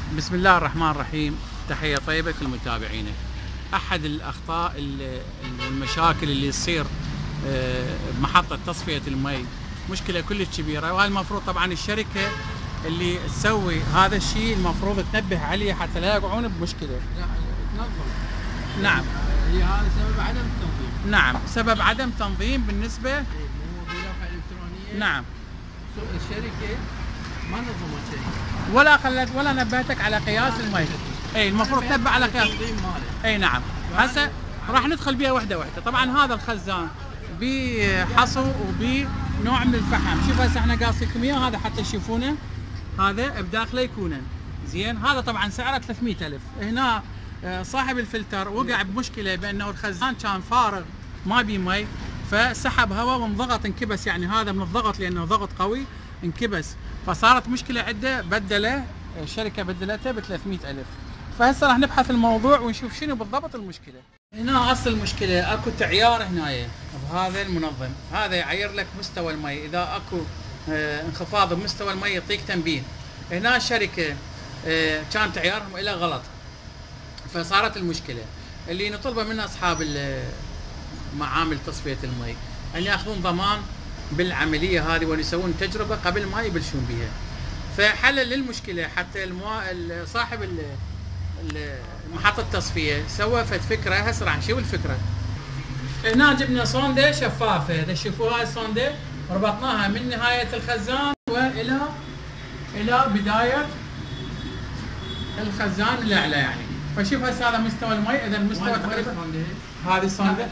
بسم الله الرحمن الرحيم. تحية طيبة لمتابعينا. أحد الأخطاء والمشاكل اللي تصير بمحطة تصفية المي مشكلة كلش كبيرة، وهي المفروض طبعا الشركة اللي تسوي هذا الشيء المفروض تنبه عليه حتى لا يقعون بمشكلة. تنظم. نعم. هي هذا سبب عدم التنظيم. نعم، سبب عدم تنظيم بالنسبة. مو بلوحة إلكترونية. نعم. الشركة ما نظمت شيء. ولا خلت ولا نبهتك على قياس المي. اي المفروض تنبه على قياس. اي نعم. هسه راح ندخل بها وحده وحده. طبعا هذا الخزان بحصو وبنوع من الفحم. شوف هسه احنا قاصيكم اياه هذا حتى تشوفونه. هذا بداخله يكونن زين. هذا طبعا سعره 300,000. هنا صاحب الفلتر وقع بمشكله بانه الخزان كان فارغ ما بيه مي، فسحب هواء وانضغط انكبس، يعني هذا من الضغط لانه ضغط قوي انكبس، فصارت مشكله عنده. بدله الشركه بدلته ب 300,000. فهسه راح نبحث الموضوع ونشوف شنو بالضبط المشكله. هنا اصل المشكله اكو تعيار هنايا بهذا المنظم، هذا يعير لك مستوى المي، اذا اكو انخفاض بمستوى المي يعطيك تنبيه. هنا الشركه كان تعيارهم الى غلط، فصارت المشكله. اللي نطلبه من اصحاب معامل تصفيه المي ان ياخذون ضمان بالعمليه هذه وان يسوون تجربه قبل ما يبلشون بها. فحلل للمشكله حتى صاحب محطه التصفيه سوى فكره. هسه راح نشوف الفكره. هنا جبنا صونده شفافه، اذا تشوفوا هاي الصونده ربطناها من نهايه الخزان الى بدايه الخزان الاعلى يعني. فشوف هسه هذا مستوى المي، اذا المستوى تقريبا هذه الصونده.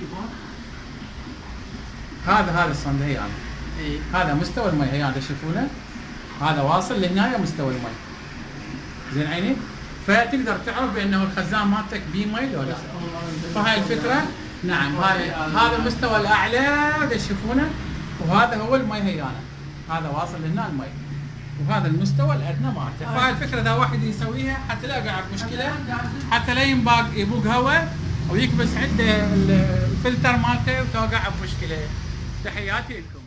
هذا الصندوق هي يعني. هذا مستوى المي هي هذا تشوفونه، هذا واصل لهنا مستوى المي. زين عيني؟ فتقدر تعرف بانه الخزان مالتك بيه مي ولا لا. فهاي الفكره. نعم. هذا المستوى الاعلى تشوفونه، وهذا هو المي هيانا. هذا واصل لهنا المي، وهذا المستوى الادنى مالته. فهاي الفكره اذا واحد يسويها حتى لا يقع بمشكله، حتى لا يبوق هواء ويكبس عنده الفلتر مالته وتوقع بمشكله. تحياتي لكم.